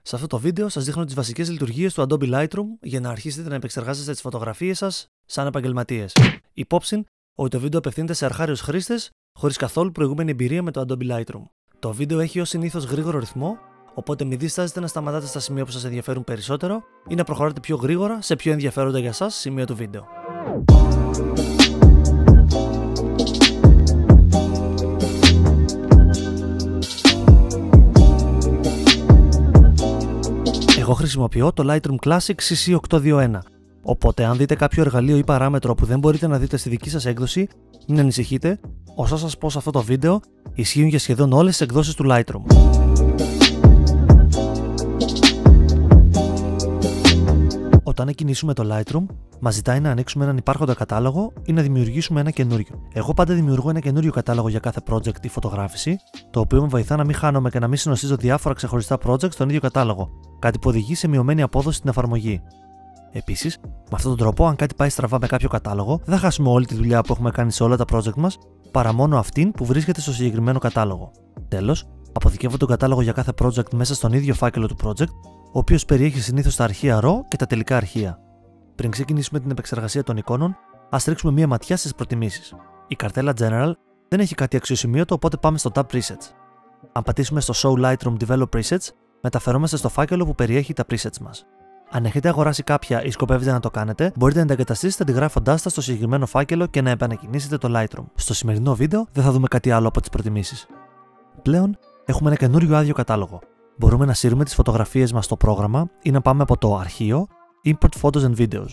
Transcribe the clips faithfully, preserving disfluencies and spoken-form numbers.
Σε αυτό το βίντεο σας δείχνω τις βασικές λειτουργίες του Adobe Lightroom για να αρχίσετε να επεξεργάζεστε τις φωτογραφίες σας σαν επαγγελματίες. Υπόψη ότι το βίντεο απευθύνεται σε αρχάριους χρήστες χωρίς καθόλου προηγούμενη εμπειρία με το Adobe Lightroom. Το βίντεο έχει ως συνήθως γρήγορο ρυθμό, οπότε μην διστάζετε να σταματάτε στα σημεία που σας ενδιαφέρουν περισσότερο ή να προχωράτε πιο γρήγορα σε πιο ενδιαφέροντα για σας σημεία του βίντεο. Εγώ χρησιμοποιώ το Lightroom Classic σι σι οκτακόσια είκοσι ένα, οπότε αν δείτε κάποιο εργαλείο ή παράμετρο που δεν μπορείτε να δείτε στη δική σας έκδοση, μην ανησυχείτε, όσα σας πω σε αυτό το βίντεο ισχύουν για σχεδόν όλες τις εκδόσεις του Lightroom. Όταν κινήσουμε το Lightroom, μας ζητάει να ανοίξουμε έναν υπάρχοντα κατάλογο ή να δημιουργήσουμε ένα καινούριο. Εγώ πάντα δημιουργώ ένα καινούριο κατάλογο για κάθε project ή φωτογράφηση, το οποίο με βοηθά να μην χάνομαι και να μην συνοστίζω διάφορα ξεχωριστά projects στον ίδιο κατάλογο, κάτι που οδηγεί σε μειωμένη απόδοση στην εφαρμογή. Επίσης, με αυτόν τον τρόπο, αν κάτι πάει στραβά με κάποιο κατάλογο, δεν θα χάσουμε όλη τη δουλειά που έχουμε κάνει σε όλα τα project μας, παρά μόνο αυτήν που βρίσκεται στο συγκεκριμένο κατάλογο. Τέλος, αποθηκεύω τον κατάλογο για κάθε project μέσα στον ίδιο φάκελο του project, ο οποίος περιέχει συνήθως τα αρχεία RAW και τα τελικά αρχεία. Πριν ξεκινήσουμε την επεξεργασία των εικόνων, ας ρίξουμε μία ματιά στις προτιμήσεις. Η καρτέλα General δεν έχει κάτι αξιοσημείωτο, οπότε πάμε στο tab Presets. Αν πατήσουμε στο Show Lightroom Develop Presets, μεταφερόμαστε στο φάκελο που περιέχει τα presets μας. Αν έχετε αγοράσει κάποια ή σκοπεύετε να το κάνετε, μπορείτε να τα εγκαταστήσετε αντιγράφοντάς τα στο συγκεκριμένο φάκελο και να επανακινήσετε το Lightroom. Στο σημερινό βίντεο δεν θα δούμε κάτι άλλο από τις προτιμήσεις. Πλέον έχουμε ένα καινούριο άδειο κατάλογο. Μπορούμε να σύρουμε τις φωτογραφίες μας στο πρόγραμμα ή να πάμε από το αρχείο Import Photos and Videos.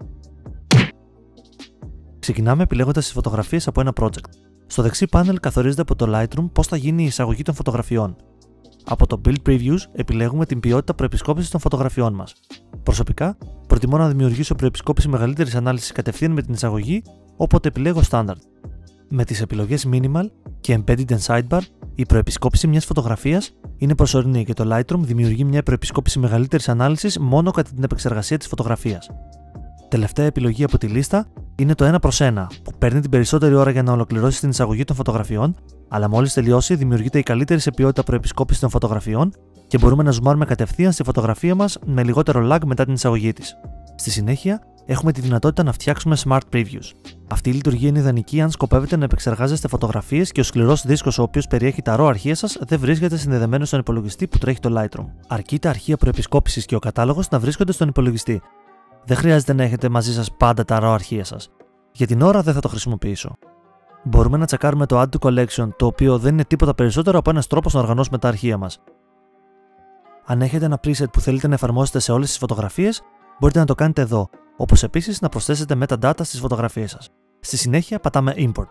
Ξεκινάμε επιλέγοντας τις φωτογραφίες από ένα project. Στο δεξί πάνελ καθορίζεται από το Lightroom πώς θα γίνει η εισαγωγή των φωτογραφιών. Από το Build Previews επιλέγουμε την ποιότητα προεπισκόπησης των φωτογραφιών μας. Προσωπικά, προτιμώ να δημιουργήσω προεπισκόπηση μεγαλύτερης ανάλυσης κατευθείαν με την εισαγωγή, οπότε επιλέγω Standard. Με τις επιλογές Minimal και Embedded and Sidebar, η προεπισκόπηση μιας φωτογραφίας είναι προσωρινή και το Lightroom δημιουργεί μια προεπισκόπηση μεγαλύτερης ανάλυσης μόνο κατά την επεξεργασία της φωτογραφίας. Τελευταία επιλογή από τη λίστα είναι το ένα προς ένα, που παίρνει την περισσότερη ώρα για να ολοκληρώσει την εισαγωγή των φωτογραφιών, αλλά μόλις τελειώσει δημιουργείται η καλύτερη σε ποιότητα προεπισκόπηση των φωτογραφιών και μπορούμε να ζουμάρουμε κατευθείαν στη φωτογραφία μας με λιγότερο lag μετά την εισαγωγή της. Στη συνέχεια, έχουμε τη δυνατότητα να φτιάξουμε Smart Previews. Αυτή η λειτουργία είναι ιδανική αν σκοπεύετε να επεξεργάζεστε φωτογραφίες και ο σκληρός δίσκος ο οποίος περιέχει τα RAW αρχεία σας δεν βρίσκεται συνδεδεμένο στον υπολογιστή που τρέχει το Lightroom. Αρκεί τα αρχεία προεπισκόπησης και ο κατάλογος να βρίσκονται στον υπολογιστή. Δεν χρειάζεται να έχετε μαζί σας πάντα τα RAW αρχεία σας. Για την ώρα δεν θα το χρησιμοποιήσω. Μπορούμε να τσεκάρουμε το Add to Collection, το οποίο δεν είναι τίποτα περισσότερο από ένας τρόπος να οργανώσουμε τα αρχεία μας. Αν έχετε ένα preset που θέλετε να εφαρμόσετε σε όλες τις φωτογραφίες, μπορείτε να το κάνετε εδώ, όπως επίσης να προσθέσετε metadata στις φωτογραφίες σας. Στη συνέχεια πατάμε Import.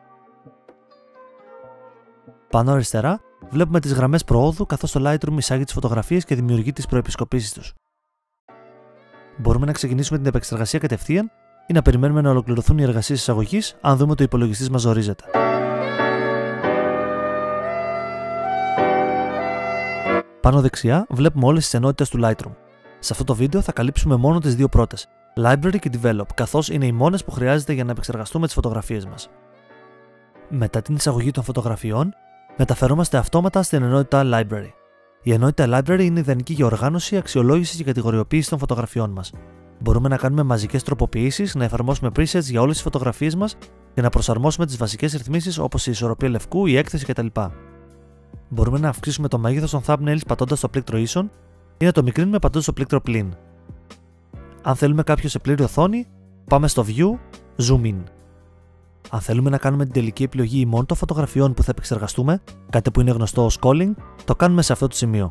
Πάνω αριστερά βλέπουμε τις γραμμές προόδου καθώς το Lightroom εισάγει τις φωτογραφίες και δημιουργεί τις προεπισκοπήσεις τους. Μπορούμε να ξεκινήσουμε την επεξεργασία κατευθείαν ή να περιμένουμε να ολοκληρωθούν οι εργασίες εισαγωγής αν δούμε ότι ο υπολογιστής μας ζορίζεται. Πάνω δεξιά βλέπουμε όλες τις ενότητες του Lightroom. Σε αυτό το βίντεο θα καλύψουμε μόνο τις δύο πρώτες, Library και Develop, καθώς είναι οι μόνες που χρειάζεται για να επεξεργαστούμε τις φωτογραφίες μας. Μετά την εισαγωγή των φωτογραφιών, μεταφερόμαστε αυτόματα στην ενότητα Library. Η ενότητα Library είναι ιδανική για οργάνωση, αξιολόγηση και κατηγοριοποίηση των φωτογραφιών μας. Μπορούμε να κάνουμε μαζικές τροποποιήσεις, να εφαρμόσουμε presets για όλες τις φωτογραφίες μας και να προσαρμόσουμε τις βασικές ρυθμίσεις όπως η ισορροπία λευκού, η έκθεση κτλ. Μπορούμε να αυξήσουμε το μέγεθος των thumbnails πατώντας στο πλήκτρο Ίσον ή να το μικρύνουμε πατώντας στο πλήκτρο Plin. Αν θέλουμε κάποιο σε πλήρη οθόνη, πάμε στο View, Zoom In. Αν θέλουμε να κάνουμε την τελική επιλογή ημών των φωτογραφιών που θα επεξεργαστούμε, κάτι που είναι γνωστό ως Calling, το κάνουμε σε αυτό το σημείο.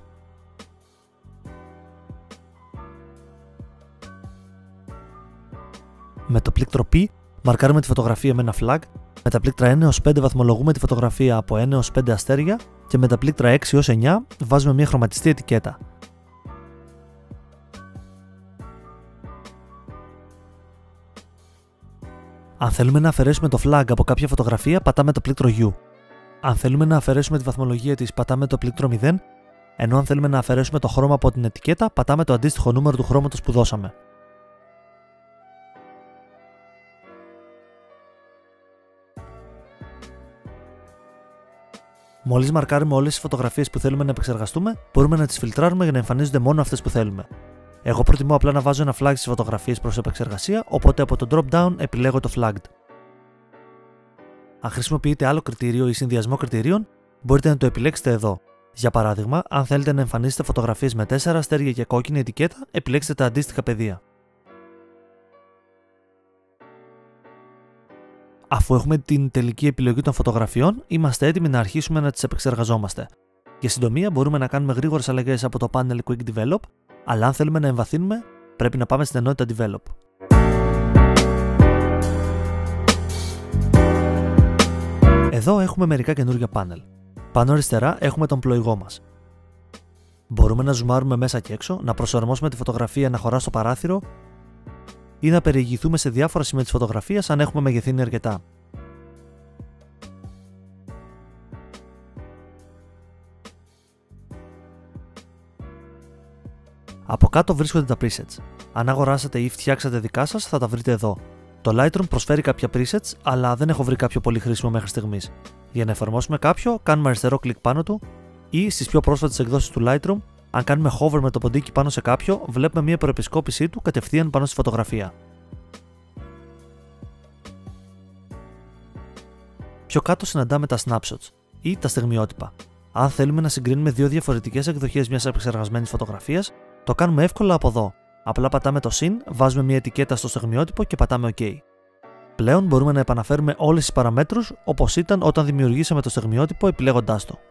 Με το πλήκτρο P μαρκάρουμε τη φωτογραφία με ένα flag, με τα πλήκτρα ένα έως πέντε βαθμολογούμε τη φωτογραφία από ένα έως πέντε αστέρια και με τα πλήκτρα έξι έως εννιά βάζουμε μια χρωματιστή ετικέτα. Αν θέλουμε να αφαιρέσουμε το flag από κάποια φωτογραφία, πατάμε το πλήκτρο U. Αν θέλουμε να αφαιρέσουμε τη βαθμολογία της, πατάμε το πλήκτρο μηδέν, ενώ αν θέλουμε να αφαιρέσουμε το χρώμα από την ετικέτα, πατάμε το αντίστοιχο νούμερο του χρώματος που δώσαμε. Μόλις μαρκάρουμε όλες τις φωτογραφίες που θέλουμε να επεξεργαστούμε, μπορούμε να τις φιλτράρουμε για να εμφανίζονται μόνο αυτές που θέλουμε. Εγώ προτιμώ απλά να βάζω ένα flag στις φωτογραφίες προς επεξεργασία, οπότε από το drop-down επιλέγω το flagged. Αν χρησιμοποιείτε άλλο κριτήριο ή συνδυασμό κριτηρίων, μπορείτε να το επιλέξετε εδώ. Για παράδειγμα, αν θέλετε να εμφανίσετε φωτογραφίες με τέσσερα αστέρια και κόκκινη ετικέτα, επιλέξτε τα αντίστοιχα πεδία. Αφού έχουμε την τελική επιλογή των φωτογραφιών, είμαστε έτοιμοι να αρχίσουμε να τις επεξεργαζόμαστε. Για συντομία, μπορούμε να κάνουμε γρήγορες αλλαγές από το Panel Quick Develop, αλλά αν θέλουμε να εμβαθύνουμε, πρέπει να πάμε στην ενότητα Develop. Εδώ έχουμε μερικά καινούργια πάνελ. Πάνω αριστερά έχουμε τον πλοηγό μας. Μπορούμε να ζουμάρουμε μέσα και έξω, να προσαρμόσουμε τη φωτογραφία να χωρά στο παράθυρο ή να περιηγηθούμε σε διάφορα σημεία της φωτογραφίας αν έχουμε μεγεθύνει αρκετά. Από κάτω βρίσκονται τα presets. Αν αγοράσατε ή φτιάξατε δικά σας, θα τα βρείτε εδώ. Το Lightroom προσφέρει κάποια presets, αλλά δεν έχω βρει κάποιο πολύ χρήσιμο μέχρι στιγμής. Για να εφαρμόσουμε κάποιο, κάνουμε αριστερό κλικ πάνω του ή στις πιο πρόσφατες εκδόσεις του Lightroom, αν κάνουμε hover με το ποντίκι πάνω σε κάποιο, βλέπουμε μια προεπισκόπησή του κατευθείαν πάνω στη φωτογραφία. Πιο κάτω συναντάμε τα snapshots ή τα στιγμιότυπα. Αν θέλουμε να συγκρίνουμε δύο διαφορετικές εκδοχές μιας επεξεργασμένης φωτογραφίας, το κάνουμε εύκολα από εδώ. Απλά πατάμε το Syn, βάζουμε μια ετικέτα στο στιγμιότυπο και πατάμε OK. Πλέον μπορούμε να επαναφέρουμε όλες τις παραμέτρους όπως ήταν όταν δημιουργήσαμε το στιγμιότυπο επιλέγοντάς το.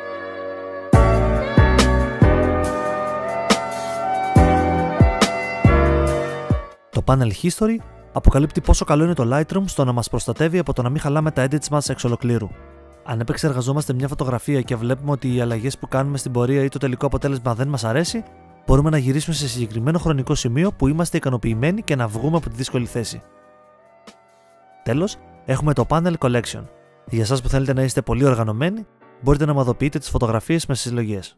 Το Panel History αποκαλύπτει πόσο καλό είναι το Lightroom στο να μας προστατεύει από το να μην χαλάμε τα edits μας εξ ολοκλήρου. Αν επεξεργαζόμαστε μια φωτογραφία και βλέπουμε ότι οι αλλαγές που κάνουμε στην πορεία ή το τελικό αποτέλεσμα δεν μας αρέσει, μπορούμε να γυρίσουμε σε συγκεκριμένο χρονικό σημείο που είμαστε ικανοποιημένοι και να βγούμε από τη δύσκολη θέση. Τέλος, έχουμε το Panel Collection. Για εσάς που θέλετε να είστε πολύ οργανωμένοι, μπορείτε να ομαδοποιείτε τις φωτογραφίες με συλλογές.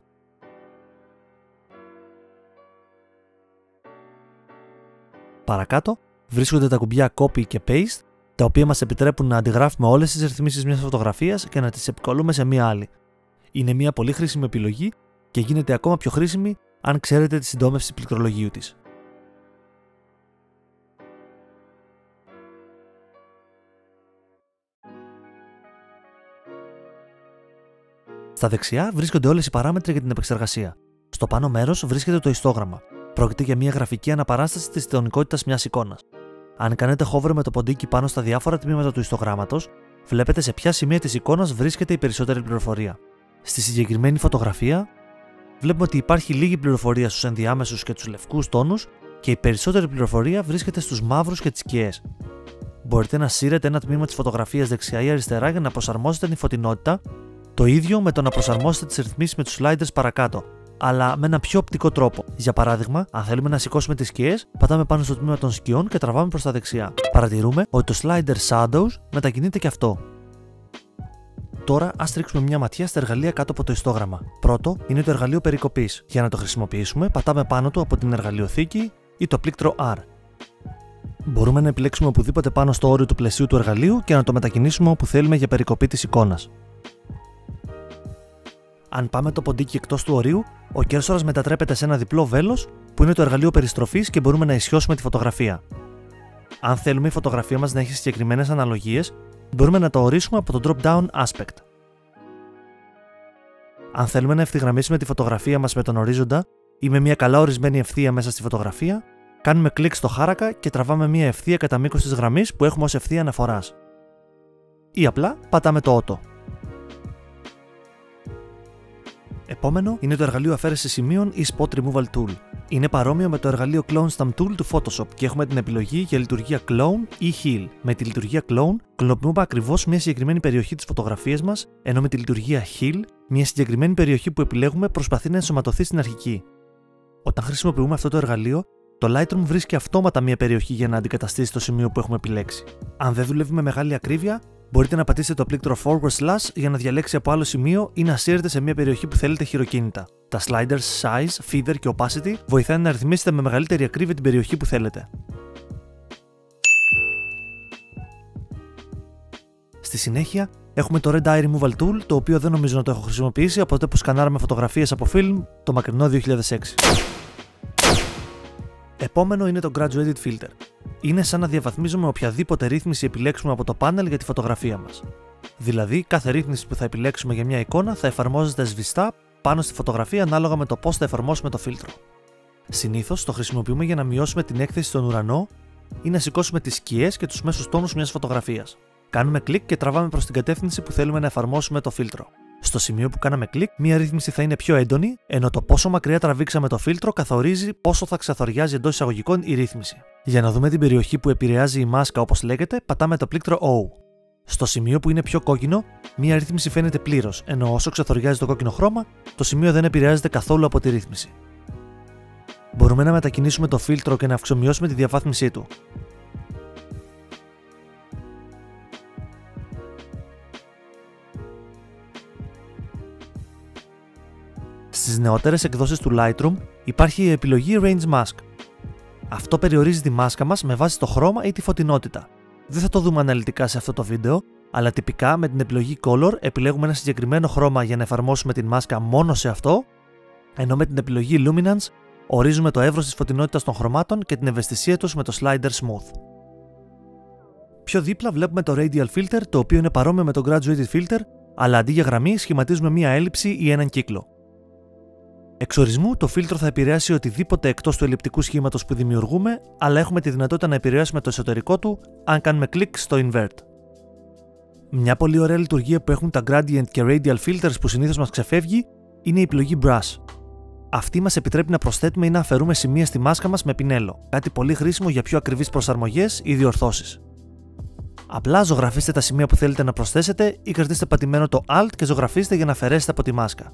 Παρακάτω βρίσκονται τα κουμπιά Copy και Paste, τα οποία μας επιτρέπουν να αντιγράφουμε όλες τις ρυθμίσεις μιας φωτογραφίας και να τις επικολλούμε σε μία άλλη. Είναι μια πολύ χρήσιμη επιλογή και γίνεται ακόμα πιο χρήσιμη αν ξέρετε τη συντόμευση πληκτρολογίου της. Στα δεξιά βρίσκονται όλες οι παράμετροι για την επεξεργασία. Στο πάνω μέρος βρίσκεται το ιστόγραμμα. Πρόκειται για μια γραφική αναπαράσταση της τεχνικότητας μιας εικόνας. Αν κάνετε hover με το ποντίκι πάνω στα διάφορα τμήματα του ιστογράμματος, βλέπετε σε ποια σημεία της εικόνας βρίσκεται η περισσότερη πληροφορία. Στη συγκεκριμένη φωτογραφία, βλέπουμε ότι υπάρχει λίγη πληροφορία στους ενδιάμεσους και τους λευκούς τόνους και η περισσότερη πληροφορία βρίσκεται στους μαύρους και τις σκιές. Μπορείτε να σύρετε ένα τμήμα της φωτογραφίας δεξιά ή αριστερά για να προσαρμόσετε την φωτεινότητα, το ίδιο με το να προσαρμόσετε τις ρυθμίσεις με τους sliders παρακάτω, αλλά με ένα πιο οπτικό τρόπο. Για παράδειγμα, αν θέλουμε να σηκώσουμε τις σκιές, πατάμε πάνω στο τμήμα των σκιών και τραβάμε προς τα δεξιά. Παρατηρούμε ότι το slider Shadows μετακινείται και αυτό. Τώρα, ας ρίξουμε μια ματιά στα εργαλεία κάτω από το ιστόγραμμα. Πρώτο είναι το εργαλείο περικοπής. Για να το χρησιμοποιήσουμε, πατάμε πάνω του από την εργαλειοθήκη ή το πλήκτρο R. Μπορούμε να επιλέξουμε οπουδήποτε πάνω στο όριο του πλαισίου του εργαλείου και να το μετακινήσουμε όπου θέλουμε για περικοπή της εικόνας. Αν πάμε το ποντίκι εκτός του ορίου, ο κέρσορας μετατρέπεται σε ένα διπλό βέλος που είναι το εργαλείο περιστροφής και μπορούμε να ισιώσουμε τη φωτογραφία. Αν θέλουμε η φωτογραφία μας να έχει συγκεκριμένες αναλογίες, μπορούμε να το ορίσουμε από το drop-down aspect. Αν θέλουμε να ευθυγραμμίσουμε τη φωτογραφία μας με τον ορίζοντα ή με μια καλά ορισμένη ευθεία μέσα στη φωτογραφία, κάνουμε κλικ στο χάρακα και τραβάμε μια ευθεία κατά μήκος της γραμμής που έχουμε ως ευθεία αναφοράς. Ή απλά πατάμε το Auto. Επόμενο είναι το εργαλείο αφαίρεση σημείων ή Spot Removal Tool. Είναι παρόμοιο με το εργαλείο Clone Stamp Tool του Photoshop και έχουμε την επιλογή για λειτουργία Clone ή Heal. Με τη λειτουργία Clone, κλωνοποιούμε ακριβώς μια συγκεκριμένη περιοχή της φωτογραφίας μας, ενώ με τη λειτουργία Heal, μια συγκεκριμένη περιοχή που επιλέγουμε προσπαθεί να ενσωματωθεί στην αρχική. Όταν χρησιμοποιούμε αυτό το εργαλείο, το Lightroom βρίσκει αυτόματα μια περιοχή για να αντικαταστήσει το σημείο που έχουμε επιλέξει. Αν δεν δουλεύει με μεγάλη ακρίβεια, μπορείτε να πατήσετε το πλήκτρο forward slash για να διαλέξει από άλλο σημείο ή να σύρετε σε μια περιοχή που θέλετε χειροκίνητα. Τα sliders size, feather και opacity βοηθάνε να ρυθμίσετε με μεγαλύτερη ακρίβεια την περιοχή που Στη συνέχεια έχουμε το Red Eye Removal Tool, το οποίο δεν νομίζω να το έχω χρησιμοποιήσει από τότε που σκανάραμε φωτογραφίες από film το μακρινό δύο χιλιάδες έξι. Επόμενο είναι το Graduated Filter. Είναι σαν να διαβαθμίζουμε οποιαδήποτε ρύθμιση επιλέξουμε από το πάνελ για τη φωτογραφία μας. Δηλαδή, κάθε ρύθμιση που θα επιλέξουμε για μια εικόνα θα εφαρμόζεται σβηστά πάνω στη φωτογραφία ανάλογα με το πώς θα εφαρμόσουμε το φίλτρο. Συνήθως το χρησιμοποιούμε για να μειώσουμε την έκθεση στον ουρανό ή να σηκώσουμε τις σκιές και τους μέσους τόνους μιας φωτογραφίας. Κάνουμε κλικ και τραβάμε προς την κατεύθυνση που θέλουμε να εφαρμόσουμε το φίλτρο. Στο σημείο που κάναμε κλικ, μία ρύθμιση θα είναι πιο έντονη, ενώ το πόσο μακριά τραβήξαμε το φίλτρο καθορίζει πόσο θα ξεθοριάζει εντός εισαγωγικών η ρύθμιση. Για να δούμε την περιοχή που επηρεάζει η μάσκα, όπως λέγεται, πατάμε το πλήκτρο O. Στο σημείο που είναι πιο κόκκινο, μία ρύθμιση φαίνεται πλήρως, ενώ όσο ξεθοριάζει το κόκκινο χρώμα, το σημείο δεν επηρεάζεται καθόλου από τη ρύθμιση. Μπορούμε να μετακινήσουμε το φίλτρο και να αυξομειώσουμε τη διαβάθμισή του. Στις νεότερες εκδόσεις του Lightroom υπάρχει η επιλογή Range Mask. Αυτό περιορίζει τη μάσκα μας με βάση το χρώμα ή τη φωτεινότητα. Δεν θα το δούμε αναλυτικά σε αυτό το βίντεο, αλλά τυπικά με την επιλογή Color επιλέγουμε ένα συγκεκριμένο χρώμα για να εφαρμόσουμε την μάσκα μόνο σε αυτό, ενώ με την επιλογή Luminance ορίζουμε το εύρος της φωτεινότητας των χρωμάτων και την ευαισθησία τους με το Slider Smooth. Πιο δίπλα βλέπουμε το Radial Filter, το οποίο είναι παρόμοιο με το Graduated Filter, αλλά αντί για γραμμή σχηματίζουμε μία έλλειψη ή έναν κύκλο. Εξ ορισμού, το φίλτρο θα επηρεάσει οτιδήποτε εκτός του ελλειπτικού σχήματος που δημιουργούμε, αλλά έχουμε τη δυνατότητα να επηρεάσουμε το εσωτερικό του αν κάνουμε κλικ στο Invert. Μια πολύ ωραία λειτουργία που έχουν τα Gradient και Radial Filters που συνήθως μας ξεφεύγει είναι η επιλογή Brush. Αυτή μας επιτρέπει να προσθέτουμε ή να αφαιρούμε σημεία στη μάσκα μας με πινέλο, κάτι πολύ χρήσιμο για πιο ακριβείς προσαρμογές ή διορθώσεις. Απλά ζωγραφίστε τα σημεία που θέλετε να προσθέσετε ή κρατήστε πατημένο το Alt και ζωγραφίστε για να αφαιρέσετε από τη μάσκα.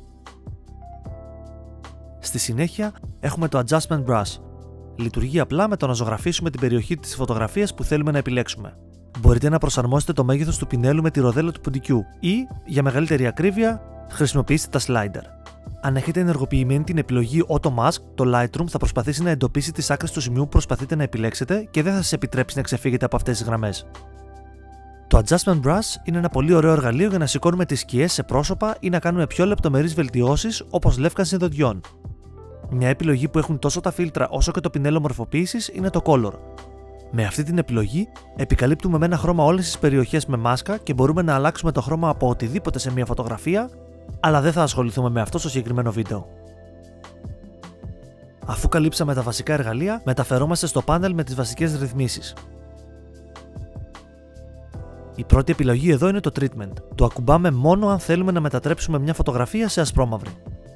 Στη συνέχεια έχουμε το Adjustment Brush. Λειτουργεί απλά με το να ζωγραφίσουμε την περιοχή της φωτογραφίας που θέλουμε να επιλέξουμε. Μπορείτε να προσαρμόσετε το μέγεθος του πινέλου με τη ροδέλα του ποντικού ή, για μεγαλύτερη ακρίβεια, χρησιμοποιήστε τα slider. Αν έχετε ενεργοποιημένη την επιλογή Auto Mask, το Lightroom θα προσπαθήσει να εντοπίσει τις άκρες του σημείου που προσπαθείτε να επιλέξετε και δεν θα σας επιτρέψει να ξεφύγετε από αυτές τις γραμμές. Το Adjustment Brush είναι ένα πολύ ωραίο εργαλείο για να σηκώνουμε τις σκιές σε πρόσωπα ή να κάνουμε πιο λεπτομερείς βελτιώσεις όπως λεύκανση δοντιών. Μια επιλογή που έχουν τόσο τα φίλτρα όσο και το πινέλο μορφοποίησης είναι το Color. Με αυτή την επιλογή επικαλύπτουμε με ένα χρώμα όλες τις περιοχές με μάσκα και μπορούμε να αλλάξουμε το χρώμα από οτιδήποτε σε μια φωτογραφία, αλλά δεν θα ασχοληθούμε με αυτό στο συγκεκριμένο βίντεο. Αφού καλύψαμε τα βασικά εργαλεία, μεταφερόμαστε στο πάνελ με τις βασικές ρυθμίσεις. Η πρώτη επιλογή εδώ είναι το Treatment. Το ακουμπάμε μόνο αν θέλουμε να μετατρέψουμε μια φωτογραφία σε ασπρόμαυρη.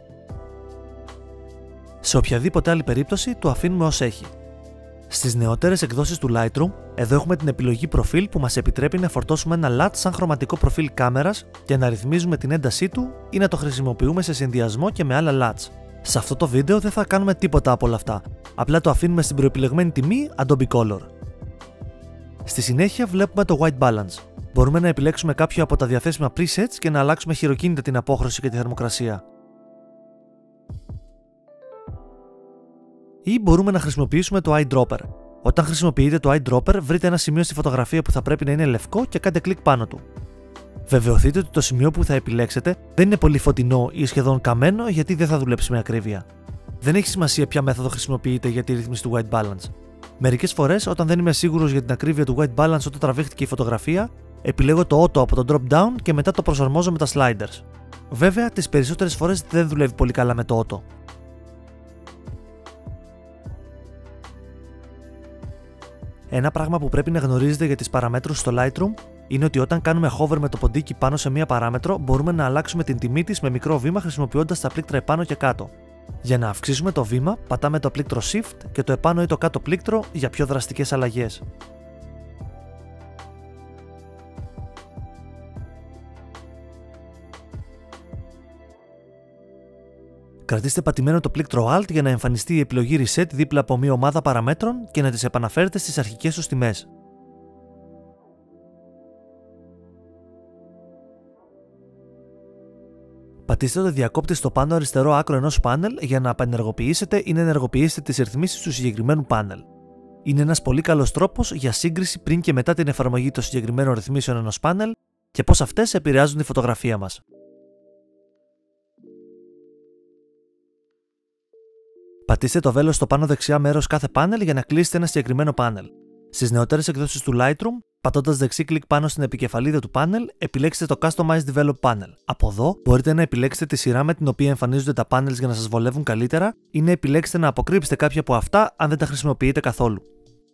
Σε οποιαδήποτε άλλη περίπτωση το αφήνουμε ως έχει. Στις νεότερες εκδόσεις του Lightroom, εδώ έχουμε την επιλογή προφίλ που μας επιτρέπει να φορτώσουμε ένα λατ σαν χρωματικό προφίλ κάμερας και να ρυθμίζουμε την έντασή του ή να το χρησιμοποιούμε σε συνδυασμό και με άλλα λατς. Σε αυτό το βίντεο δεν θα κάνουμε τίποτα από όλα αυτά, απλά το αφήνουμε στην προεπιλεγμένη τιμή Adobe Color. Στη συνέχεια βλέπουμε το White Balance. Μπορούμε να επιλέξουμε κάποιο από τα διαθέσιμα presets και να αλλάξουμε χειροκίνητα την απόχρωση και τη θερμοκρασία. Ή μπορούμε να χρησιμοποιήσουμε το Eyedropper. Όταν χρησιμοποιείτε το Eyedropper, βρείτε ένα σημείο στη φωτογραφία που θα πρέπει να είναι λευκό και κάντε κλικ πάνω του. Βεβαιωθείτε ότι το σημείο που θα επιλέξετε δεν είναι πολύ φωτεινό ή σχεδόν καμένο, γιατί δεν θα δουλέψει με ακρίβεια. Δεν έχει σημασία ποια μέθοδο χρησιμοποιείτε για τη ρύθμιση του White Balance. Μερικές φορές, όταν δεν είμαι σίγουρος για την ακρίβεια του White Balance όταν τραβήχτηκε η φωτογραφία, επιλέγω το Auto από το Drop Down και μετά το προσαρμόζω με τα Sliders. Βέβαια, τις περισσότερες φορές δεν δουλεύει πολύ καλά με το Auto. Ένα πράγμα που πρέπει να γνωρίζετε για τις παραμέτρους στο Lightroom είναι ότι όταν κάνουμε hover με το ποντίκι πάνω σε μία παράμετρο, μπορούμε να αλλάξουμε την τιμή της με μικρό βήμα χρησιμοποιώντας τα πλήκτρα επάνω και κάτω. Για να αυξήσουμε το βήμα, πατάμε το πλήκτρο Shift και το επάνω ή το κάτω πλήκτρο για πιο δραστικές αλλαγές. Κρατήστε πατημένο το πλήκτρο Alt για να εμφανιστεί η επιλογή Reset δίπλα από μια ομάδα παραμέτρων και να τις επαναφέρετε στις αρχικές τους τιμές. Πατήστε το διακόπτη στο πάνω αριστερό άκρο ενός πάνελ για να απενεργοποιήσετε ή να ενεργοποιήσετε τις ρυθμίσεις του συγκεκριμένου πάνελ. Είναι ένας πολύ καλός τρόπος για σύγκριση πριν και μετά την εφαρμογή των συγκεκριμένων ρυθμίσεων ενός πάνελ και πώς αυτές επηρεάζουν τη φωτογραφία μας. Πατήστε το βέλος στο πάνω δεξιά μέρος κάθε πάνελ για να κλείσετε ένα συγκεκριμένο πάνελ. Στις νεότερες εκδόσεις του Lightroom, πατώντας δεξί κλικ πάνω στην επικεφαλίδα του πάνελ, επιλέξτε το Customize Develop Panel. Από εδώ μπορείτε να επιλέξετε τη σειρά με την οποία εμφανίζονται τα panels για να σας βολεύουν καλύτερα ή να επιλέξετε να αποκρύψετε κάποια από αυτά αν δεν τα χρησιμοποιείτε καθόλου.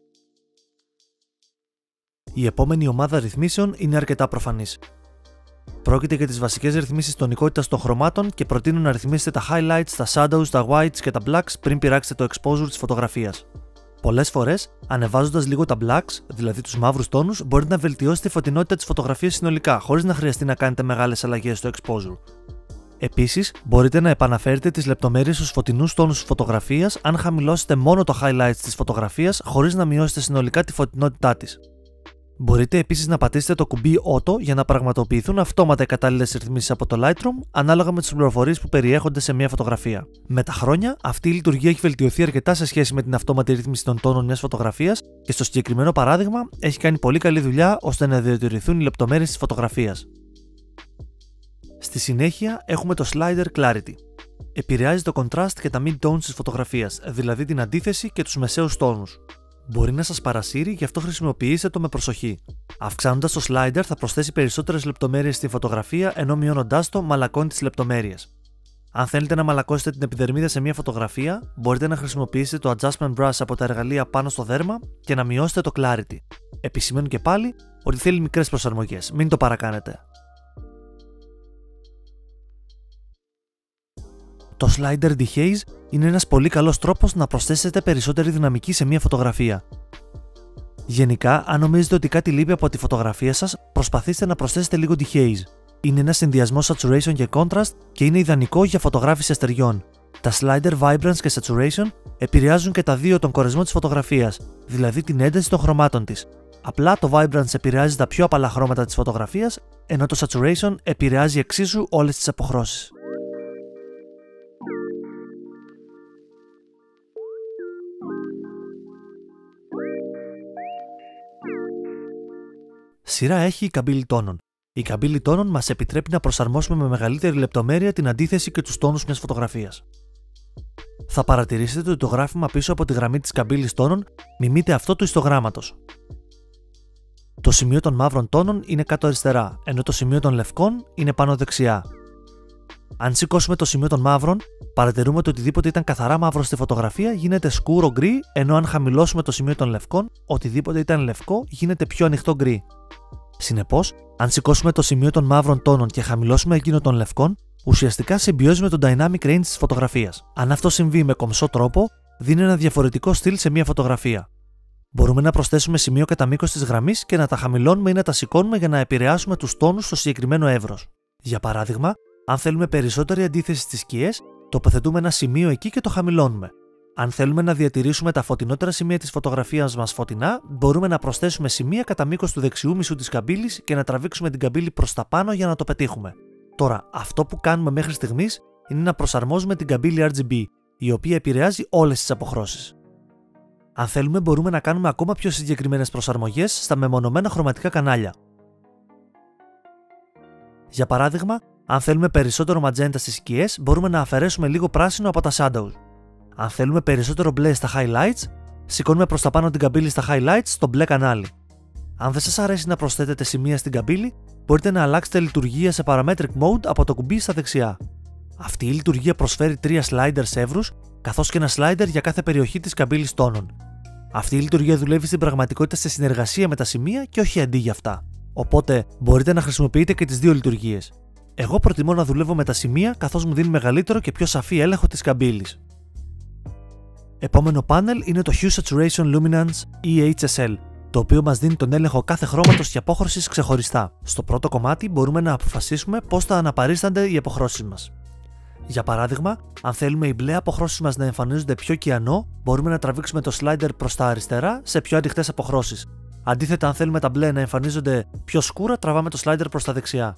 Η επόμενη ομάδα ρυθμίσεων είναι αρκετά προφανής. Πρόκειται για τις βασικές ρυθμίσεις τονικότητας των χρωμάτων και προτείνω να ρυθμίσετε τα highlights, τα shadows, τα whites και τα blacks πριν πειράξετε το exposure της φωτογραφίας. Πολλές φορές, ανεβάζοντας λίγο τα blacks, δηλαδή τους μαύρους τόνους, μπορείτε να βελτιώσετε τη φωτεινότητα της φωτογραφίας συνολικά, χωρίς να χρειαστεί να κάνετε μεγάλες αλλαγές στο exposure. Επίσης, μπορείτε να επαναφέρετε τις λεπτομέρειες στους φωτεινούς τόνους της φωτογραφίας αν χαμηλώσετε μόνο το highlights της φωτογραφίας, χωρίς να μειώσετε συνολικά τη φωτεινότητά της. Μπορείτε επίσης να πατήσετε το κουμπί Auto για να πραγματοποιηθούν αυτόματα οι κατάλληλες ρυθμίσεις από το Lightroom ανάλογα με τις πληροφορίες που περιέχονται σε μια φωτογραφία. Με τα χρόνια, αυτή η λειτουργία έχει βελτιωθεί αρκετά σε σχέση με την αυτόματη ρύθμιση των τόνων μιας φωτογραφίας και στο συγκεκριμένο παράδειγμα έχει κάνει πολύ καλή δουλειά ώστε να διατηρηθούν οι λεπτομέρειες της φωτογραφίας. Στη συνέχεια έχουμε το Slider Clarity. Επηρεάζει το contrast και τα mid-tones της φωτογραφίας, δηλαδή την αντίθεση και τους μεσαίους τόνους. Μπορεί να σας παρασύρει, γι' αυτό χρησιμοποιήστε το με προσοχή. Αυξάνοντας το slider θα προσθέσει περισσότερες λεπτομέρειες στη φωτογραφία, ενώ μειώνοντάς το μαλακώνει τις λεπτομέρειες. Αν θέλετε να μαλακώσετε την επιδερμίδα σε μια φωτογραφία, μπορείτε να χρησιμοποιήσετε το Adjustment Brush από τα εργαλεία πάνω στο δέρμα και να μειώσετε το Clarity. Επισημαίνω και πάλι ότι θέλει μικρές προσαρμογές, μην το παρακάνετε. Το Slider Dehaze είναι ένας πολύ καλός τρόπος να προσθέσετε περισσότερη δυναμική σε μια φωτογραφία. Γενικά, αν νομίζετε ότι κάτι λείπει από τη φωτογραφία σας, προσπαθήστε να προσθέσετε λίγο Dehaze. Είναι ένας συνδυασμός saturation και contrast και είναι ιδανικό για φωτογράφηση αστεριών. Τα Slider Vibrance και Saturation επηρεάζουν και τα δύο τον κορεσμό της φωτογραφίας, δηλαδή την ένταση των χρωμάτων της. Απλά το Vibrance επηρεάζει τα πιο απαλά χρώματα της φωτογραφίας, ενώ το Saturation επηρεάζει εξίσου όλες τις αποχρώσεις. Σειρά έχει η καμπύλη τόνων. Η καμπύλη τόνων μας επιτρέπει να προσαρμόσουμε με μεγαλύτερη λεπτομέρεια την αντίθεση και τους τόνους μιας φωτογραφίας. Θα παρατηρήσετε ότι το γράφημα πίσω από τη γραμμή της καμπύλης τόνων μιμείται αυτό του ιστογράμματος. Το σημείο των μαύρων τόνων είναι κάτω αριστερά, ενώ το σημείο των λευκών είναι πάνω δεξιά. Αν σηκώσουμε το σημείο των μαύρων, παρατηρούμε ότι οτιδήποτε ήταν καθαρά μαύρο στη φωτογραφία γίνεται σκούρο γκρι, ενώ αν χαμηλώσουμε το σημείο των λευκών, οτιδήποτε ήταν λευκό γίνεται πιο ανοιχτό γκρι. Συνεπώς, αν σηκώσουμε το σημείο των μαύρων τόνων και χαμηλώσουμε εκείνο των λευκών, ουσιαστικά συμπιώζει με το dynamic range της φωτογραφίας. Αν αυτό συμβεί με κομψό τρόπο, δίνει ένα διαφορετικό στυλ σε μια φωτογραφία. Μπορούμε να προσθέσουμε σημείο κατά μήκος της γραμμής και να τα χαμηλώνουμε ή να τα σηκώνουμε για να επηρεάσουμε τους τόνους στο συγκεκριμένο εύρος. Για παράδειγμα, αν θέλουμε περισσότερη αντίθεση στις σκιές, τοποθετούμε ένα σημείο εκεί και το χαμηλώνουμε. Αν θέλουμε να διατηρήσουμε τα φωτεινότερα σημεία της φωτογραφίας μας φωτεινά, μπορούμε να προσθέσουμε σημεία κατά μήκος του δεξιού μισού της καμπύλης και να τραβήξουμε την καμπύλη προς τα πάνω για να το πετύχουμε. Τώρα, αυτό που κάνουμε μέχρι στιγμής είναι να προσαρμόζουμε την καμπύλη αρ τζι μπι, η οποία επηρεάζει όλες τις αποχρώσεις. Αν θέλουμε, μπορούμε να κάνουμε ακόμα πιο συγκεκριμένες προσαρμογές στα μεμονωμένα χρωματικά κανάλια. Για παράδειγμα, αν θέλουμε περισσότερο ματζέντα στις σκιές, μπορούμε να αφαιρέσουμε λίγο πράσινο από τα shadows. Αν θέλουμε περισσότερο μπλε στα highlights, σηκώνουμε προς τα πάνω την καμπύλη στα highlights στο μπλε κανάλι. Αν δεν σας αρέσει να προσθέτετε σημεία στην καμπύλη, μπορείτε να αλλάξετε λειτουργία σε parametric mode από το κουμπί στα δεξιά. Αυτή η λειτουργία προσφέρει τρία sliders εύρους, καθώς και ένα slider για κάθε περιοχή της καμπύλης τόνων. Αυτή η λειτουργία δουλεύει στην πραγματικότητα σε συνεργασία με τα σημεία και όχι αντί για αυτά. Οπότε μπορείτε να χρησιμοποιείτε και τις δύο λειτουργίες. Εγώ προτιμώ να δουλεύω με τα σημεία, καθώς μου δίνει μεγαλύτερο και πιο σαφή έλεγχο της καμπύλης. Επόμενο πάνελ είναι το Hue Saturation Luminance ι έιτς ες ελ, το οποίο μας δίνει τον έλεγχο κάθε χρώματος και απόχρωσης ξεχωριστά. Στο πρώτο κομμάτι μπορούμε να αποφασίσουμε πώς θα αναπαρίστανται οι αποχρώσεις μας. Για παράδειγμα, αν θέλουμε οι μπλε αποχρώσεις μας να εμφανίζονται πιο κιανό, μπορούμε να τραβήξουμε το slider προς τα αριστερά σε πιο ανοιχτές αποχρώσεις. Αντίθετα, αν θέλουμε τα μπλε να εμφανίζονται πιο σκούρα, τραβάμε το slider προς τα δεξιά.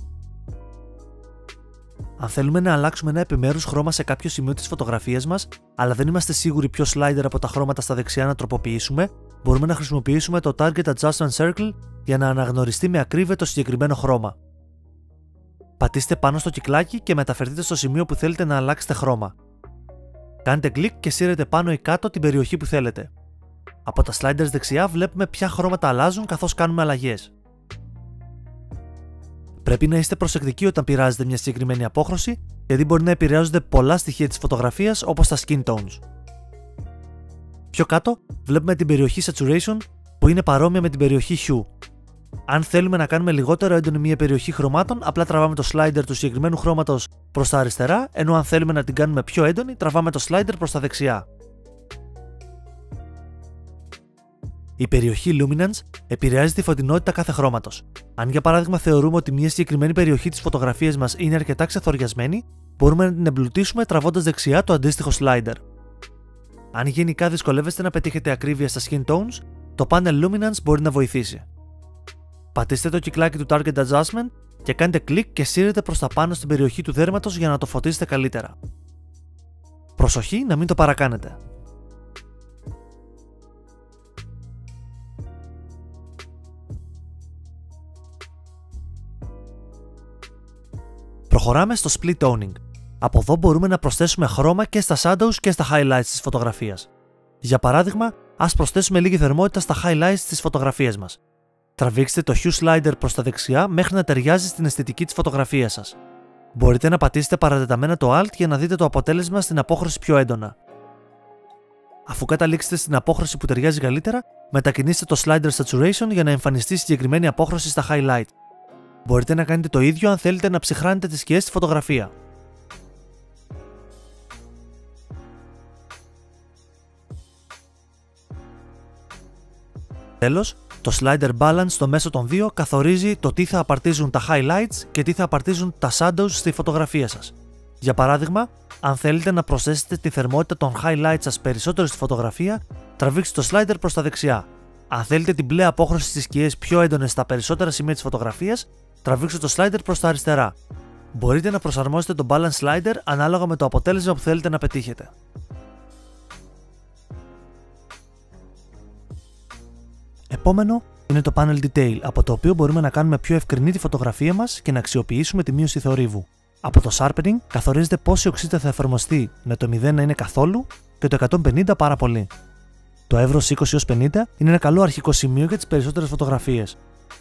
Αν θέλουμε να αλλάξουμε ένα επιμέρους χρώμα σε κάποιο σημείο της φωτογραφίας μας, αλλά δεν είμαστε σίγουροι ποιο slider από τα χρώματα στα δεξιά να τροποποιήσουμε, μπορούμε να χρησιμοποιήσουμε το Target Adjustment Circle για να αναγνωριστεί με ακρίβεια το συγκεκριμένο χρώμα. Πατήστε πάνω στο κυκλάκι και μεταφερθείτε στο σημείο που θέλετε να αλλάξετε χρώμα. Κάντε κλικ και σύρετε πάνω ή κάτω την περιοχή που θέλετε. Από τα sliders δεξιά βλέπουμε ποια χρώματα αλλάζουν καθώς κάνουμε αλλαγές. Πρέπει να είστε προσεκτικοί όταν πειράζετε μια συγκεκριμένη απόχρωση, γιατί μπορεί να επηρεάζονται πολλά στοιχεία της φωτογραφίας όπως τα skin tones. Πιο κάτω βλέπουμε την περιοχή Saturation που είναι παρόμοια με την περιοχή Hue. Αν θέλουμε να κάνουμε λιγότερο έντονη μια περιοχή χρωμάτων, απλά τραβάμε το slider του συγκεκριμένου χρώματος προς τα αριστερά, ενώ αν θέλουμε να την κάνουμε πιο έντονη, τραβάμε το slider προς τα δεξιά. Η περιοχή Luminance επηρεάζει τη φωτεινότητα κάθε χρώματος. Αν για παράδειγμα θεωρούμε ότι μια συγκεκριμένη περιοχή της φωτογραφίας μας είναι αρκετά ξεθοριασμένη, μπορούμε να την εμπλουτίσουμε τραβώντας δεξιά το αντίστοιχο slider. Αν γενικά δυσκολεύεστε να πετύχετε ακρίβεια στα skin tones, το panel Luminance μπορεί να βοηθήσει. Πατήστε το κυκλάκι του Target Adjustment και κάντε κλικ και σύρετε προς τα πάνω στην περιοχή του δέρματος για να το φωτίσετε καλύτερα. Προσοχή να μην το παρακάνετε. Προχωράμε στο Split Toning. Από εδώ μπορούμε να προσθέσουμε χρώμα και στα shadows και στα highlights της φωτογραφίας. Για παράδειγμα, ας προσθέσουμε λίγη θερμότητα στα highlights της φωτογραφίας μας. Τραβήξτε το Hue Slider προς τα δεξιά μέχρι να ταιριάζει στην αισθητική της φωτογραφίας σας. Μπορείτε να πατήσετε παρατεταμένα το Alt για να δείτε το αποτέλεσμα στην απόχρωση πιο έντονα. Αφού καταλήξετε στην απόχρωση που ταιριάζει καλύτερα, μετακινήστε το Slider Saturation για να εμφανιστεί συγκεκριμένη απόχρωση στα highlight. Μπορείτε να κάνετε το ίδιο αν θέλετε να ψυχράνετε τις σκιές στη φωτογραφία. Τέλος, το Slider Balance στο μέσο των δύο καθορίζει το τι θα απαρτίζουν τα highlights και τι θα απαρτίζουν τα shadows στη φωτογραφία σας. Για παράδειγμα, αν θέλετε να προσθέσετε τη θερμότητα των highlights σας περισσότερο στη φωτογραφία, τραβήξτε το slider προς τα δεξιά. Αν θέλετε την μπλε απόχρωση στις σκιές πιο έντονες στα περισσότερα σημεία της φωτογραφίας, τραβήξτε το slider προς τα αριστερά. Μπορείτε να προσαρμόσετε το balance slider ανάλογα με το αποτέλεσμα που θέλετε να πετύχετε. Επόμενο είναι το Panel Detail, από το οποίο μπορούμε να κάνουμε πιο ευκρινή τη φωτογραφία μας και να αξιοποιήσουμε τη μείωση θορύβου. Από το Sharpening καθορίζεται πόση οξύτητα θα εφαρμοστεί, με το μηδέν να είναι καθόλου και το εκατόν πενήντα πάρα πολύ. Το εύρος είκοσι έως πενήντα είναι ένα καλό αρχικό σημείο για τις περισσότερες φωτογραφίες.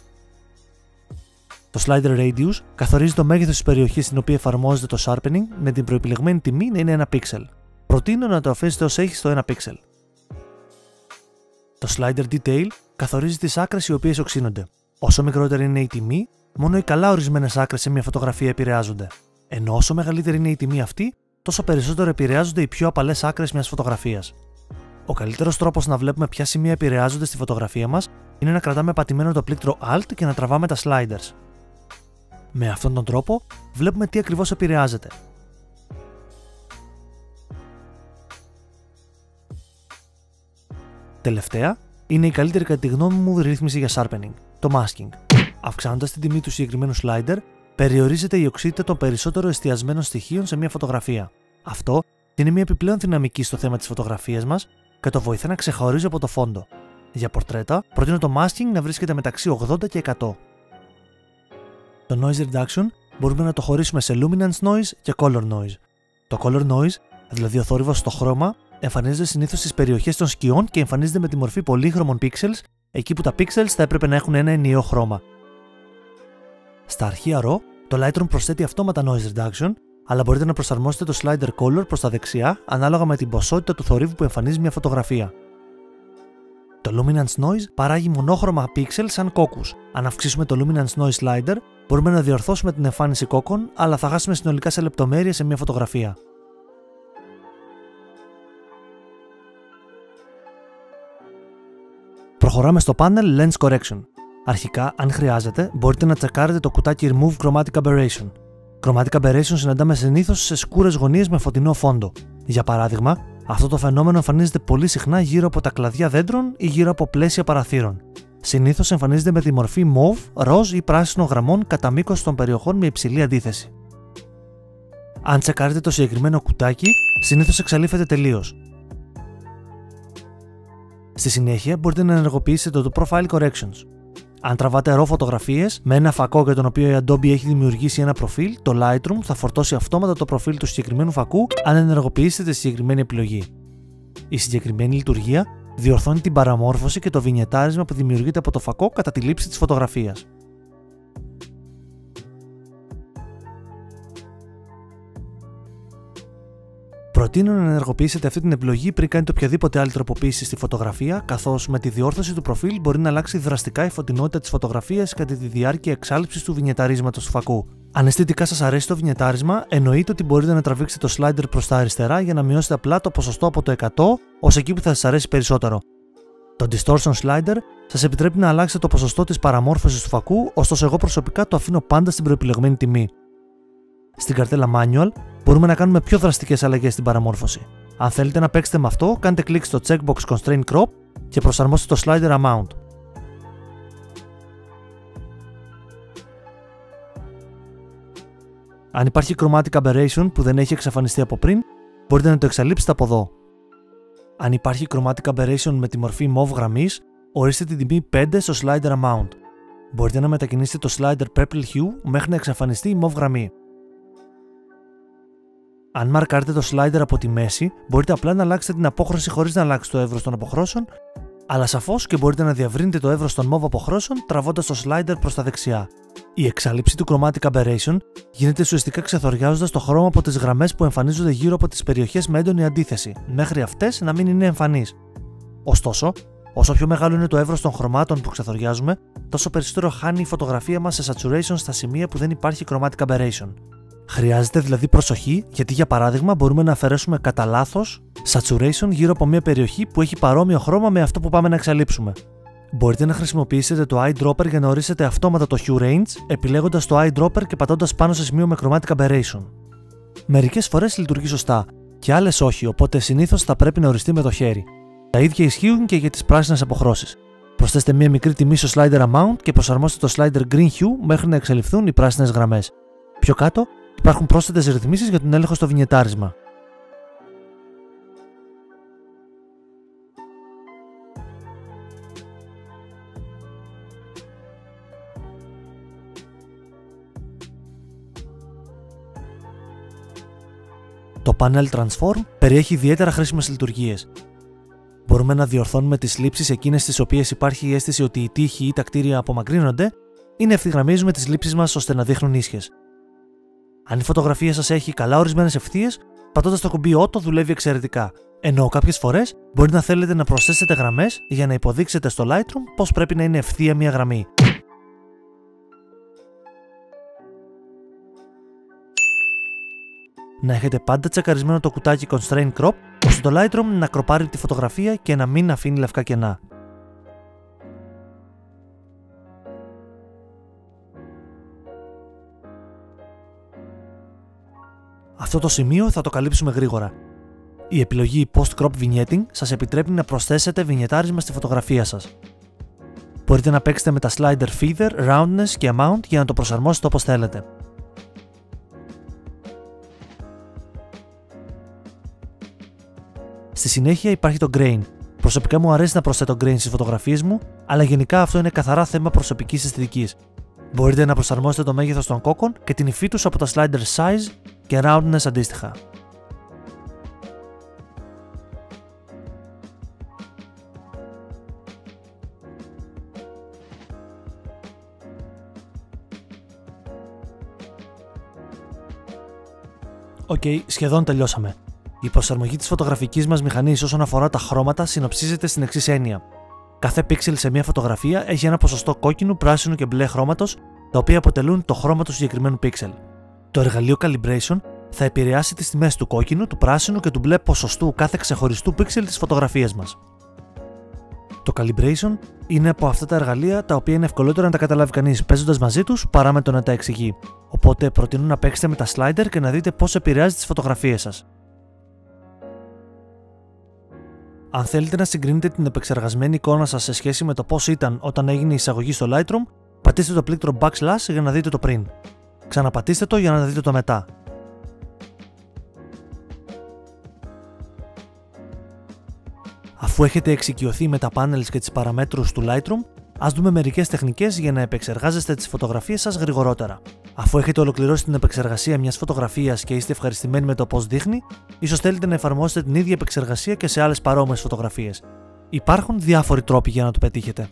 Το Slider Radius καθορίζει το μέγεθος της περιοχής στην οποία εφαρμόζεται το Sharpening, με την προεπιλεγμένη τιμή να είναι ένα pixel. Προτείνω να το αφήσετε ως έχει στο ένα pixel. Το Slider Detail καθορίζει τις άκρες οι οποίες οξύνονται. Όσο μικρότερη είναι η τιμή, μόνο οι καλά ορισμένες άκρες σε μια φωτογραφία επηρεάζονται. Ενώ όσο μεγαλύτερη είναι η τιμή αυτή, τόσο περισσότερο επηρεάζονται οι πιο απαλές άκρες μιας φωτογραφίας. Ο καλύτερος τρόπος να βλέπουμε ποια σημεία επηρεάζονται στη φωτογραφία μας είναι να κρατάμε πατημένο το πλήκτρο Alt και να τραβάμε τα sliders. Με αυτόν τον τρόπο βλέπουμε τι ακριβώς επηρεάζεται. Τελευταία, είναι η καλύτερη κατά τη γνώμη μου ρύθμιση για Sharpening, το Masking. Αυξάνοντας την τιμή του συγκεκριμένου slider, περιορίζεται η οξύτητα των περισσότερο εστιασμένων στοιχείων σε μια φωτογραφία. Αυτό είναι μια επιπλέον δυναμική στο θέμα της φωτογραφίας μας και το βοηθά να ξεχωρίζει από το φόντο. Για πορτρέτα, προτείνω το Masking να βρίσκεται μεταξύ ογδόντα και εκατό. Το Noise Reduction μπορούμε να το χωρίσουμε σε Luminance Noise και Color Noise. Το Color Noise, δηλαδή ο θόρυβος στο χρώμα, εμφανίζεται συνήθως στις περιοχές των σκιών και εμφανίζεται με τη μορφή πολύχρωμων pixels, εκεί που τα pixels θα έπρεπε να έχουν ένα ενιαίο χρώμα. Στα αρχεία RAW, το Lightroom προσθέτει αυτόματα Noise Reduction, αλλά μπορείτε να προσαρμόσετε το Slider Color προς τα δεξιά ανάλογα με την ποσότητα του θορύβου που εμφανίζει μια φωτογραφία. Το Luminance Noise παράγει μονόχρωμα pixels σαν κόκκους. Αν αυξήσουμε το Luminance Noise Slider, μπορούμε να διορθώσουμε την εμφάνιση κόκκων, αλλά θα χάσουμε συνολικά σε λεπτομέρειες σε μια φωτογραφία. Προχωράμε στο Panel Lens Correction. Αρχικά, αν χρειάζεται, μπορείτε να τσεκάρετε το κουτάκι Remove Chromatic Aberration. Chromatic Aberration συναντάμε συνήθως σε σκούρες γωνίες με φωτεινό φόντο. Για παράδειγμα, αυτό το φαινόμενο εμφανίζεται πολύ συχνά γύρω από τα κλαδιά δέντρων ή γύρω από πλαίσια παραθύρων. Συνήθως εμφανίζεται με τη μορφή μοβ, ροζ ή πράσινο γραμμών κατά μήκος των περιοχών με υψηλή αντίθεση. Αν τσεκάρετε το συγκεκριμένο κουτάκι, συνήθως εξαλείφεται τελείως. Στη συνέχεια μπορείτε να ενεργοποιήσετε το Profile Corrections. Αν τραβάτε RAW φωτογραφίες με ένα φακό για τον οποίο η Adobe έχει δημιουργήσει ένα προφίλ, το Lightroom θα φορτώσει αυτόματα το προφίλ του συγκεκριμένου φακού αν ενεργοποιήσετε τη συγκεκριμένη επιλογή. Η συγκεκριμένη λειτουργία διορθώνει την παραμόρφωση και το βινιετάρισμα που δημιουργείται από το φακό κατά τη λήψη της φωτογραφίας. Προτείνω να ενεργοποιήσετε αυτή την επιλογή πριν κάνετε οποιαδήποτε άλλη τροποποίηση στη φωτογραφία, καθώς με τη διόρθωση του προφίλ μπορεί να αλλάξει δραστικά η φωτεινότητα της φωτογραφίας κατά τη διάρκεια εξάλειψης του βινιεταρίσματος του φακού. Αν αισθητικά σας αρέσει το βινιετάρισμα, εννοείται ότι μπορείτε να τραβήξετε το slider προς τα αριστερά για να μειώσετε απλά το ποσοστό από το εκατό ως εκεί που θα σας αρέσει περισσότερο. Το Distortion Slider σας επιτρέπει να αλλάξετε το ποσοστό της παραμόρφωσης του φακού, ωστόσο εγώ προσωπικά το αφήνω πάντα στην προεπιλεγμένη τιμή. Στην καρτέλα Manual μπορούμε να κάνουμε πιο δραστικές αλλαγές στην παραμόρφωση. Αν θέλετε να παίξετε με αυτό, κάντε κλικ στο checkbox Constraint Crop και προσαρμόστε το Slider Amount. Αν υπάρχει Chromatic Aberration που δεν έχει εξαφανιστεί από πριν, μπορείτε να το εξαλείψετε από εδώ. Αν υπάρχει Chromatic Aberration με τη μορφή mauve γραμμής, ορίστε την τιμή πέντε στο Slider Amount. Μπορείτε να μετακινήσετε το Slider Purple Hue μέχρι να εξαφανιστεί η mauve γραμμή. Αν μαρκάρετε το slider από τη μέση, μπορείτε απλά να αλλάξετε την απόχρωση χωρίς να αλλάξετε το εύρος των αποχρώσεων, αλλά σαφώς και μπορείτε να διαβρύνετε το εύρος των mauve αποχρώσεων τραβώντας το slider προς τα δεξιά. Η εξάλειψη του Chromatic Aberration γίνεται ουσιαστικά ξεθοριάζοντας το χρώμα από τις γραμμές που εμφανίζονται γύρω από τις περιοχές με έντονη αντίθεση, μέχρι αυτές να μην είναι εμφανείς. Ωστόσο, όσο πιο μεγάλο είναι το εύρος των χρωμάτων που ξεθοριάζουμε, τόσο περισσότερο χάνει η φωτογραφία μας σε saturation στα σημεία που δεν υπάρχει Chromatic Aberration. Χρειάζεται δηλαδή προσοχή, γιατί για παράδειγμα μπορούμε να αφαιρέσουμε κατά λάθος saturation γύρω από μια περιοχή που έχει παρόμοιο χρώμα με αυτό που πάμε να εξαλείψουμε. Μπορείτε να χρησιμοποιήσετε το eyedropper για να ορίσετε αυτόματα το hue range, επιλέγοντας το eyedropper και πατώντας πάνω σε σημείο με chromatic aberration. Mερικές φορές λειτουργεί σωστά και άλλες όχι, οπότε συνήθως θα πρέπει να οριστεί με το χέρι. Τα ίδια ισχύουν και για τις πράσινες αποχρώσεις. Προσθέστε μια μικρή τιμή στο slider amount και προσαρμόστε το slider green hue μέχρι να εξαλειφθούν οι πράσινες γραμμές. Πιο κάτω υπάρχουν πρόσθετες ρυθμίσεις για τον έλεγχο στο βινιετάρισμα. Το Panel Transform περιέχει ιδιαίτερα χρήσιμες λειτουργίες. Μπορούμε να διορθώνουμε τις λήψεις εκείνες στις οποίες υπάρχει η αίσθηση ότι η τείχη ή τα κτίρια απομακρύνονται ή να ευθυγραμμίζουμε τις λήψεις μας ώστε να δείχνουν ίσχες. Αν η φωτογραφία σας έχει καλά ορισμένες ευθείες, πατώντας το κουμπί Auto δουλεύει εξαιρετικά. Ενώ κάποιες φορές μπορεί να θέλετε να προσθέσετε γραμμές για να υποδείξετε στο Lightroom πώς πρέπει να είναι ευθεία μια γραμμή. Να έχετε πάντα τσεκαρισμένο το κουτάκι Constraint Crop, ώστε το Lightroom να κροπάρει τη φωτογραφία και να μην αφήνει λευκά κενά. Αυτό το σημείο θα το καλύψουμε γρήγορα. Η επιλογή Post Crop Vignetting σας επιτρέπει να προσθέσετε βινιετάρισμα στη φωτογραφία σας. Μπορείτε να παίξετε με τα slider Feather, Roundness και Amount για να το προσαρμόσετε όπως θέλετε. Στη συνέχεια υπάρχει το Grain. Προσωπικά μου αρέσει να προσθέτω Grain στις φωτογραφίες μου, αλλά γενικά αυτό είναι καθαρά θέμα προσωπικής αισθητικής. Μπορείτε να προσαρμόσετε το μέγεθος των κόκκων και την υφή τους από τα slider Size και Roundness αντίστοιχα. Οκ, okay, σχεδόν τελειώσαμε. Η προσαρμογή της φωτογραφικής μας μηχανής όσον αφορά τα χρώματα συνοψίζεται στην εξής έννοια. Κάθε πίξελ σε μια φωτογραφία έχει ένα ποσοστό κόκκινου, πράσινου και μπλε χρώματος, τα οποία αποτελούν το χρώμα του συγκεκριμένου πίξελ. Το εργαλείο Calibration θα επηρεάσει τις τιμές του κόκκινου, του πράσινου και του μπλε ποσοστού κάθε ξεχωριστού πίξελ της φωτογραφίας μας. Το Calibration είναι από αυτά τα εργαλεία τα οποία είναι ευκολότερο να τα καταλάβει κανείς παίζοντας μαζί τους παρά με το να τα εξηγεί. Οπότε προτείνω να παίξετε με τα slider και να δείτε πώς επηρεάζει τις φωτογραφίες σας. Αν θέλετε να συγκρίνετε την επεξεργασμένη εικόνα σας σε σχέση με το πώς ήταν όταν έγινε η εισαγωγή στο Lightroom, πατήστε το πλήκτρο Backslash για να δείτε το πριν. Ξαναπατήστε το για να δείτε το μετά. Αφού έχετε εξοικειωθεί με τα panels και τις παραμέτρους του Lightroom, ας δούμε μερικές τεχνικές για να επεξεργάζεστε τις φωτογραφίες σας γρηγορότερα. Αφού έχετε ολοκληρώσει την επεξεργασία μιας φωτογραφίας και είστε ευχαριστημένοι με το πώς δείχνει, ίσως θέλετε να εφαρμόσετε την ίδια επεξεργασία και σε άλλες παρόμοιες φωτογραφίες. Υπάρχουν διάφοροι τρόποι για να το πετύχετε.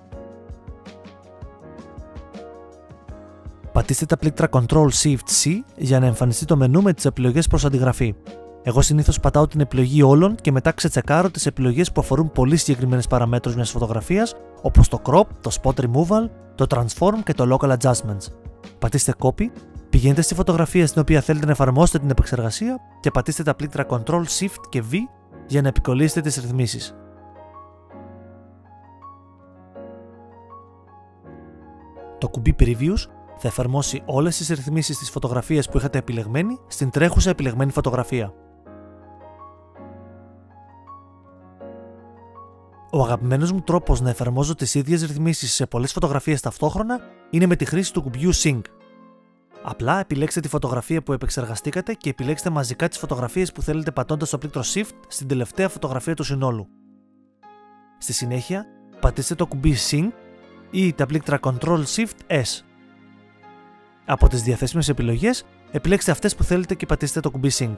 Πατήστε τα πλήκτρα κοντρόλ σιφτ σι για να εμφανιστεί το μενού με τις επιλογές προς αντιγραφή. Εγώ συνήθως πατάω την επιλογή όλων και μετά ξετσεκάρω τις επιλογές που αφορούν πολύ συγκεκριμένες παραμέτρους μιας φωτογραφίας, όπως το crop, το spot removal, το transform και το local adjustments. Πατήστε copy, πηγαίνετε στη φωτογραφία στην οποία θέλετε να εφαρμόσετε την επεξεργασία και πατήστε τα πλήκτρα κοντρόλ σιφτ και βι για να επικολλήσετε τις ρυθμίσεις. Το κουμπί Previews θα εφαρμόσει όλες τις ρυθμίσεις της φωτογραφίας που είχατε επιλεγμένη στην τρέχουσα επιλεγμένη φωτογραφία. Ο αγαπημένος μου τρόπος να εφαρμόζω τις ίδιες ρυθμίσεις σε πολλές φωτογραφίες ταυτόχρονα είναι με τη χρήση του κουμπιού Sync. Απλά επιλέξτε τη φωτογραφία που επεξεργαστήκατε και επιλέξτε μαζικά τις φωτογραφίες που θέλετε πατώντας το πλήκτρο Shift στην τελευταία φωτογραφία του συνόλου. Στη συνέχεια, πατήστε το κουμπί Sync ή τα πλήκτρα κοντρόλ σιφτ ες. Από τις διαθέσιμες επιλογές, επιλέξτε αυτές που θέλετε και πατήστε το κουμπί Sync.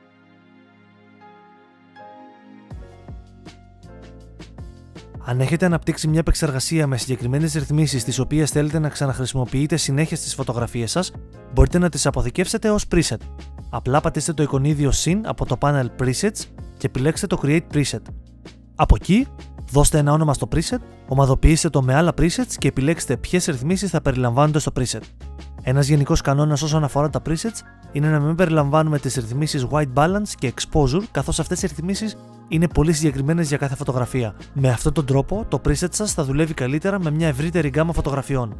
Αν έχετε αναπτύξει μια επεξεργασία με συγκεκριμένες ρυθμίσεις τις οποίες θέλετε να ξαναχρησιμοποιείτε συνέχεια στις φωτογραφίες σας, μπορείτε να τις αποθηκεύσετε ως preset. Απλά πατήστε το εικονίδιο Syn από το panel Presets και επιλέξτε το Create Preset. Από εκεί, δώστε ένα όνομα στο preset, ομαδοποιήστε το με άλλα presets και επιλέξτε ποιες ρυθμίσεις θα περιλαμβάνονται στο preset. Ένας γενικός κανόνας όσον αφορά τα presets είναι να μην περιλαμβάνουμε τις ρυθμίσεις White Balance και Exposure, καθώς αυτές οι ρυθμίσεις είναι πολύ συγκεκριμένες για κάθε φωτογραφία. Με αυτόν τον τρόπο, το preset σας θα δουλεύει καλύτερα με μια ευρύτερη γκάμα φωτογραφιών.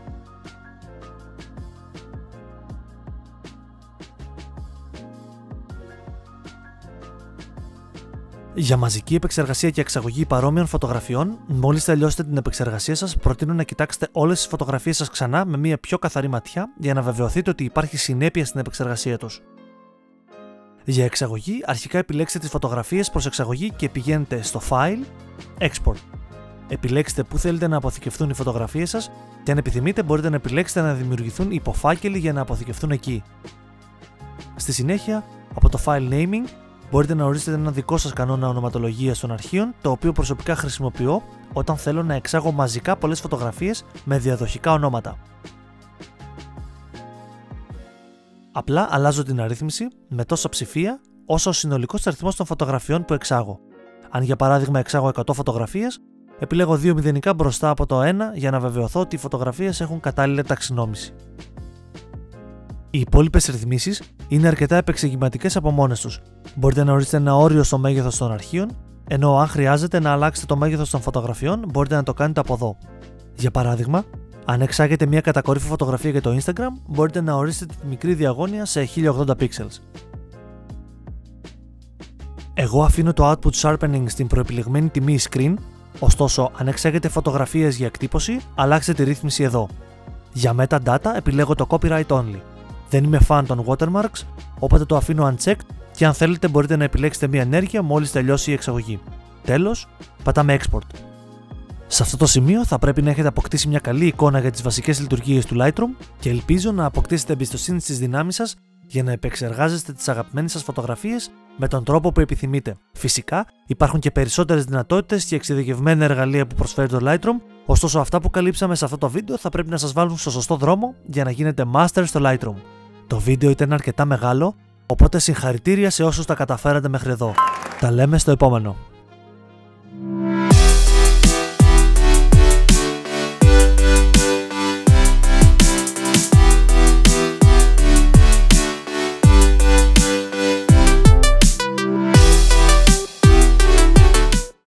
Για μαζική επεξεργασία και εξαγωγή παρόμοιων φωτογραφιών, μόλις τελειώσετε την επεξεργασία σας, προτείνω να κοιτάξετε όλες τις φωτογραφίες σας ξανά με μια πιο καθαρή ματιά για να βεβαιωθείτε ότι υπάρχει συνέπεια στην επεξεργασία τους. Για εξαγωγή, αρχικά επιλέξτε τις φωτογραφίες προς εξαγωγή και πηγαίνετε στο File, Export. Επιλέξτε πού θέλετε να αποθηκευτούν οι φωτογραφίες σας και αν επιθυμείτε μπορείτε να επιλέξετε να δημιουργηθούν υποφάκελοι για να αποθηκευτούν εκεί. Στη συνέχεια, από το File Naming, μπορείτε να ορίσετε ένα δικό σας κανόνα ονοματολογίας των αρχείων, το οποίο προσωπικά χρησιμοποιώ όταν θέλω να εξάγω μαζικά πολλές φωτογραφίες με διαδοχικά ονόματα. Απλά αλλάζω την αρρύθμιση με τόσα ψηφία όσο ο συνολικός αριθμός των φωτογραφιών που εξάγω. Αν για παράδειγμα εξάγω εκατό φωτογραφίες, επιλέγω δύο μηδενικά μπροστά από το ένα για να βεβαιωθώ ότι οι φωτογραφίες έχουν κατάλληλη ταξινόμηση. Οι υπόλοιπες ρυθμίσεις είναι αρκετά επεξηγηματικές από μόνες τους. Μπορείτε να ορίσετε ένα όριο στο μέγεθος των αρχείων, ενώ αν χρειάζεται να αλλάξετε το μέγεθος των φωτογραφιών μπορείτε να το κάνετε από εδώ. Για παράδειγμα, αν εξάγετε μια κατακόρυφη φωτογραφία για το Instagram, μπορείτε να ορίσετε τη μικρή διαγώνια σε χίλια ογδόντα pixels. Εγώ αφήνω το Output Sharpening στην προεπιλεγμένη τιμή Screen, ωστόσο αν εξάγετε φωτογραφίες για εκτύπωση, αλλάξτε τη ρύθμιση εδώ. Για Metadata επιλέγω το Copyright Only. Δεν είμαι fan των watermarks, οπότε το αφήνω unchecked και αν θέλετε μπορείτε να επιλέξετε μια ενέργεια μόλις τελειώσει η εξαγωγή. Τέλος, πατάμε Export. Σε αυτό το σημείο θα πρέπει να έχετε αποκτήσει μια καλή εικόνα για τις βασικές λειτουργίες του Lightroom και ελπίζω να αποκτήσετε εμπιστοσύνη στις δυνάμεις σας για να επεξεργάζεστε τις αγαπημένες σας φωτογραφίες με τον τρόπο που επιθυμείτε. Φυσικά, υπάρχουν και περισσότερες δυνατότητες και εξειδικευμένα εργαλεία που προσφέρει το Lightroom, ωστόσο αυτά που καλύψαμε σε αυτό το βίντεο θα πρέπει να σας βάλουν στο σωστό δρόμο για να γίνετε master στο Lightroom. Το βίντεο ήταν αρκετά μεγάλο, οπότε συγχαρητήρια σε όσους τα καταφέρατε μέχρι εδώ. Τα λέμε στο επόμενο.